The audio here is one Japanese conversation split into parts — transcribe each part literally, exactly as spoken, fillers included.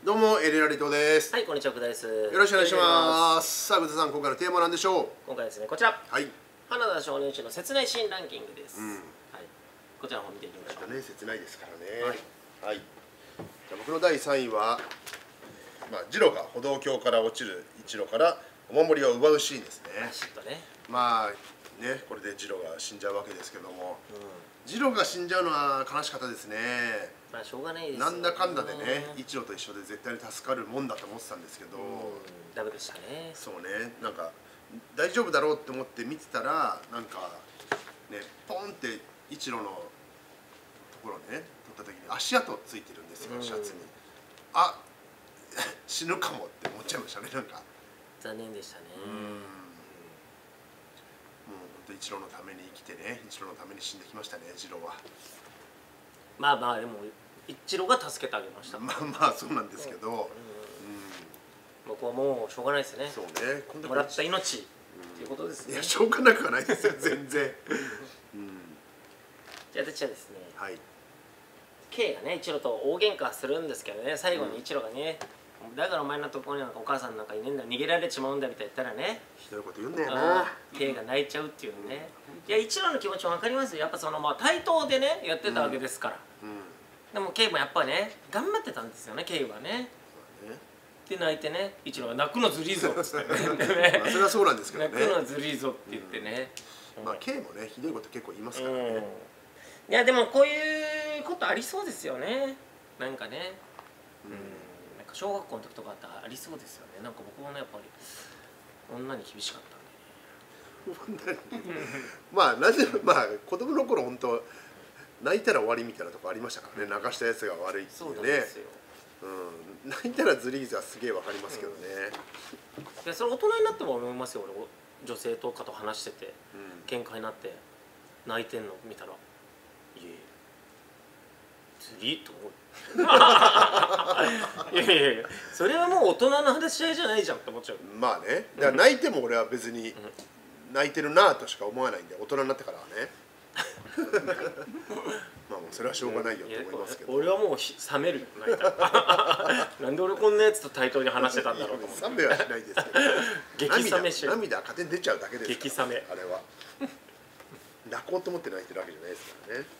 どうもエレラリトです。 はい、こんにちは、福田です。よよろしくお願いします。さあ、福田さん、今回のテーマなんでしょう。 今回ですね、こちら。 はい。 花田少年誌の切ないシーンランキングです。 うん、 はい。こちらの方見ていきましょう。 ね、切ないですからね。 はい。 はい。じゃあ僕のだいさんいは、まあ、ジロが歩道橋から落ちる一路からお守りを奪うシーンですね。 バシッとね。 まあ、ね、これでジロが死んじゃうわけですけども、 うん、 ジロが死んじゃうのは悲しかったですね。 まあ、しょうがないですよ、 なんだかんだでね、一路と一緒で絶対に助かるもんだと思ってたんですけど、 うん、ダメでしたね。 そうね、なんか大丈夫だろうって思って見てたら、なんかね、ポンって一路のところね、取った時に足跡ついてるんですよ、うん、シャツに。あ、死ぬかもって思っちゃいましたね、なんか。 残念でしたね。うん、もう本当一路のために生きてね、一路のために死んできましたね、次郎は。 まあまあでも一路が助けてあげました。 まあまあそうなんですけど、うん、 僕はもうしょうがないですね。 そうね、 もらった命っていうことですね。 いや、しょうがなくはないですよ、全然。うん、 じゃあ私はですね、 はい、 K がね一路と大喧嘩するんですけどね、最後に一路がね、うん、だからお前のところになんかお母さんなんかいねえんだ、逃げられちまうんだみたいな言ったらね、 ひどいこと言うんだよな。 K が泣いちゃうっていうね。いや、一路の気持ちも分かりますよ。やっぱそのまあ対等でねやってたわけですから、うんうん、でも K もやっぱね頑張ってたんですよね、 K はね。で泣いてね、一路が泣くのずりーぞっつってねまあそれはそうなんですけどね、 泣くのずりーぞって言ってね、 うん、まあ K もねひどいこと結構言いますからね、うん、いやでもこういうことありそうですよね、なんかね、うん、なんか小学校の時とかってありそうですよね。なんか僕もねやっぱり女に厳しかったんで、ね、 まあなぜまあ子供の頃本当泣いたら終わりみたいなとこありましたからね、泣かしたやつが悪いっていうね。そうですよ、うん、泣いたらズリーズはすげえわかりますけどね、 うん、いやそれ大人になっても思いますよ。俺女性とかと話してて、うん、喧嘩になって泣いてんの見たら、いえズリーと思ういやいやいや、それはもう大人の話し合いじゃないじゃんって思っちゃう。まあね、だから泣いても俺は別に泣いてるなとしか思わないんで、大人になってからはねまあもうそれはしょうがないよと思いますけど、 俺はもう冷めるよ泣いたらなんで俺こんなやつと対等に話してたんだろうと思って。 冷めはしないですけど激冷めし涙は勝手に出ちゃうだけですから、 激冷め、 あれは泣こうと思って泣いてるわけじゃないですからね。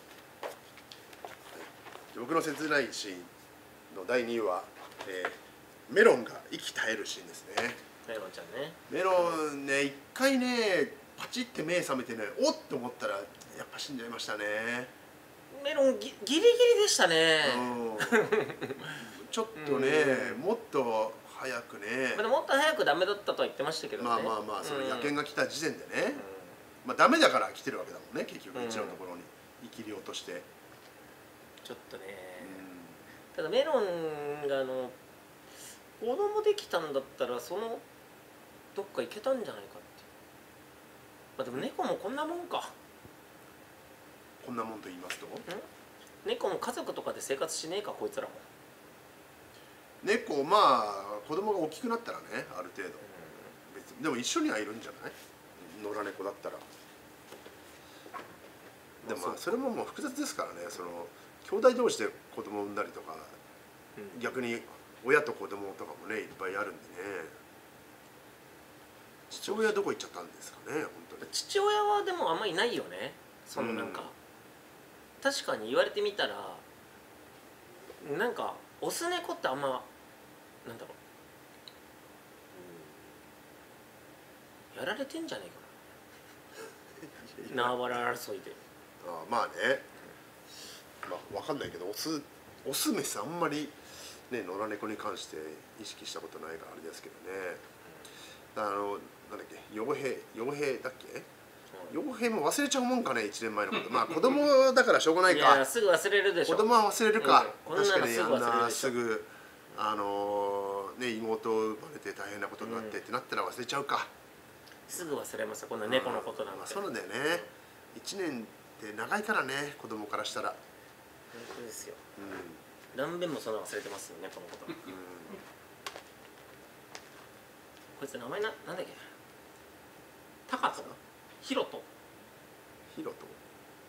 僕の切ないシーンのだいにいは、えー、メロンが息絶えるシーンですね。 メロンちゃんね、 メロンね、一回ねパチって目覚めてね、おっと思ったらやっぱ死んじゃいましたね。 メロンギギリギリでしたね、うん、 ちょっとね、うん、もっと早くね、 もっと早くダメだったとは言ってましたけどね。 まあまあまあ、その野犬が来た時点でね、うん、まあダメだから来てるわけだもんね、結局一のところに生きり落として、 ちょっとね、うん、ただメロンがあの子供できたんだったらそのどっか行けたんじゃないかって。まあでも猫もこんなもんか。 こんなもんと言いますと、 猫も家族とかで生活しねえか、こいつらも。 猫、まあ子供が大きくなったらね、ある程度、うん、別にでも一緒にはいるんじゃない、野良猫だったら。でもまあそれももう複雑ですからね、その兄弟同士で子供を産んだりとか、うん、逆に親と子供とかもねいっぱいあるんでね。父親どこ行っちゃったんですかね、本当に。 父親はでもあんまりいないよね、そのなんか、うん、確かに言われてみたらなんかオス猫ってあんまなんだろう、やられてんじゃねえかな縄張り争いで。 ああまあね、まあ分かんないけど、オスオスメスあんまりね野良猫に関して意識したことないからあれですけどね。あのなんだっけ、傭兵傭兵だっけ、傭兵も忘れちゃうもんかね、いちねんまえのこと。まあ子供だからしょうがないか。 いやすぐ忘れるでしょ。 子供は忘れるか、 うん、 確かにあんなすぐあのー、ね妹生まれて大変なことになってってなったら忘れちゃうか、 うん、すぐ忘れます。こんな猫のことなんて、まあ、 そうなんだよね、うん、いちねんって長いからね、子供からしたら。 本当ですよ、うん、何遍もそんな忘れてますよね、このこと、うん、こいつ名前な、なんだっけ、タカトヒロトヒロト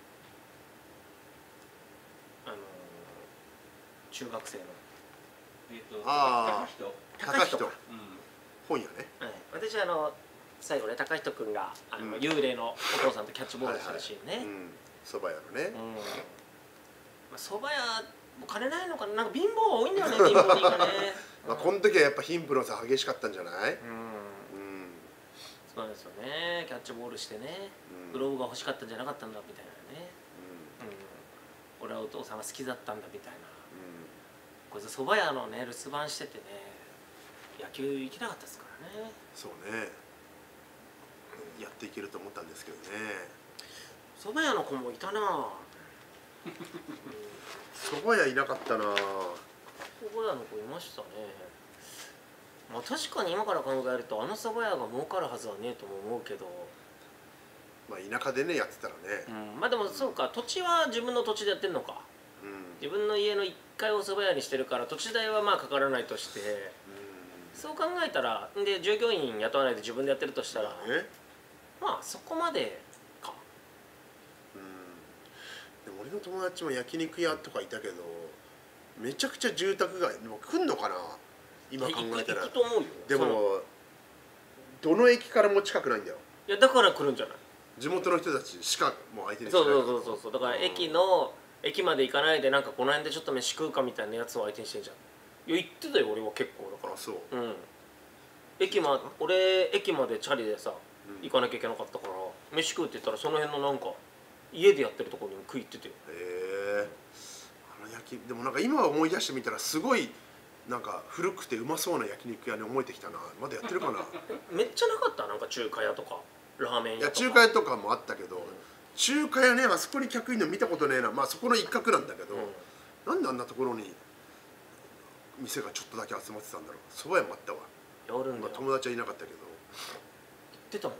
あのー、中学生のえっとあ高人。 高人か、 本屋ね。 はい、私あの最後ね高人君があの、 うん幽霊のお父さんとキャッチボールしてるシーンね、 はいはい、うん、蕎麦屋のね、 うん、まあ蕎麦屋も金ないのかな、なんか貧乏多いんだよね、貧乏人がねまあこの時はやっぱ貧富の差激しかったんじゃない？ うんうん、 そうですよね、キャッチボールしてね、 うんグローブが欲しかったんじゃなかったんだみたいなね、うん、俺はお父さんが好きだったんだみたいな、こいつ蕎麦屋のね留守番しててね、野球行けなかったですからね。 そうね、やっていけると思ったんですけどね。 蕎麦屋の子もいたなぁ、 蕎麦屋いなかったな。 蕎麦屋の子いましたね。まあ確かに今から考えるとあの蕎麦屋が儲かるはずはねえとも思うけど、 まあ田舎でねやってたらね、 うん、まあでもそうか、土地は自分の土地でやってんのか、 うん、 自分の家のいっかいを蕎麦屋にしてるから土地代はまあかからないとして、そう考えたらで従業員雇わないで自分でやってるとしたら、 え、 まあそこまでか。 うん、でも俺の友達も焼肉屋とかいたけど、めちゃくちゃ住宅街でも来んのかな今考えたら。 行くと思うよ。 でそのもどの駅からも近くないんだよ。 いやだから来るんじゃない。 地元の人たちしかもう相手にしない。 そうそうそうそうそう、だから駅の駅まで行かないでなんかこの辺でちょっと飯食うかみたいなやつを相手にしてんじゃん。いや行ってたよ俺は結構だから。 あ、そう。 うん、駅ま俺駅までチャリでさ、 うん行かなきゃいけなかったから飯食うって言ったらその辺のなんか家でやってるところにも食い行っててよ。 へえ。あの焼きでもなんか今思い出してみたらすごいなんか古くてうまそうな焼肉屋に思えてきたな。まだやってるかな。 めっちゃなかった、なんか中華屋とかラーメンいや屋とか。 中華屋とかもあったけど、中華屋ねあそこに客いるの見たことねえな。まあそこの一角なんだけど、 うん、 なんであんなところに店がちょっとだけ集まってたんだろう。蕎麦屋もあったわ。 やるんだよ。 まあ友達はいなかったけど、 行ってたもん。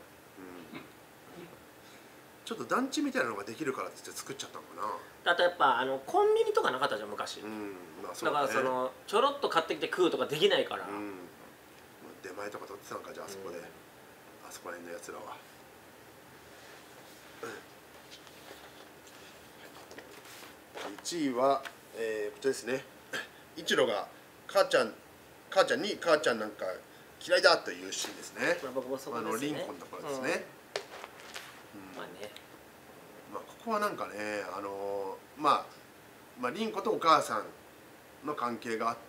ちょっと団地みたいなのができるからって言って作っちゃったのかな。 あとやっぱあのコンビニとかなかったじゃん昔、 うん、まあそうだだね。 からそのちょろっと買ってきて食うとかできないから、 うん、出前とか取ってたのかじゃああそこで、 うん、 あそこら辺のやつらは。いちいは、えー、こちらですね。一路が母ちゃん母ちゃんに母ちゃんなんか嫌いだというシーンですね。 まあ僕もそこですね。 あのリンコのところですね。 うん、まあね、 まあここはなんかね、あのー、まあまあリンコとお母さんの関係があって、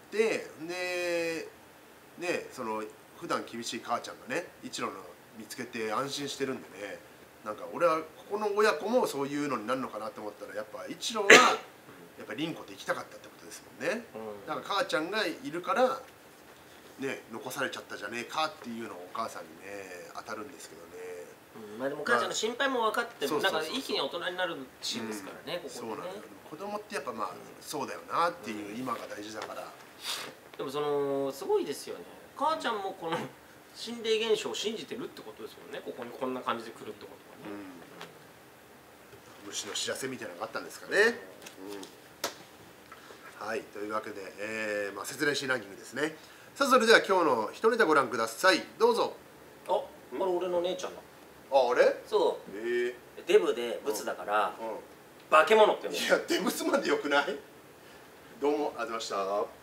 でね、その普段厳しい母ちゃんがね一路の見つけて安心してるんでね、なんか俺はここの親子もそういうのになるのかなと思ったら、やっぱ一路はやっぱり凛子と行きたかったってことですもんね。 うん、 だから母ちゃんがいるからね残されちゃったじゃねえかっていうのをお母さんにね当たるんですけどね。 うん、まあでも母ちゃんの心配も分かってる、 そうそうそうそうなんか一気に大人になるシーンですからね、 うん、 ここでね。 そうなんだよ。子供ってやっぱまあ、そうだよなっていう今が大事だから。 でもそのすごいですよね、母ちゃんもこの心霊現象を信じてるってことですもんね、ここにこんな感じで来るってことはね。 うん、虫の知らせみたいなのがあったんですかね。うん、はい、というわけで、えーまあ、説明シーンランキングですね。さあそれでは今日の一ネタご覧ください。どうぞ。 あ、これ俺の姉ちゃんだ。 あ、あれ？ そえう、デブでブツだからー、うん、 化け物って言うんだよ。 いやデブスまでよくない？どうもありがとうございました。